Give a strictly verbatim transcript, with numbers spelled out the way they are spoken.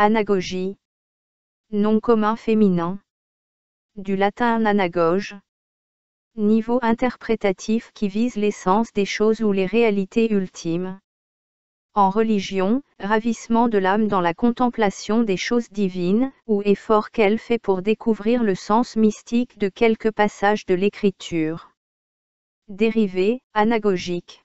Anagogie. Nom commun féminin. Du latin anagoge. Niveau interprétatif qui vise l'essence des choses ou les réalités ultimes. En religion, ravissement de l'âme dans la contemplation des choses divines, ou effort qu'elle fait pour découvrir le sens mystique de quelques passages de l'écriture. Dérivé, anagogique.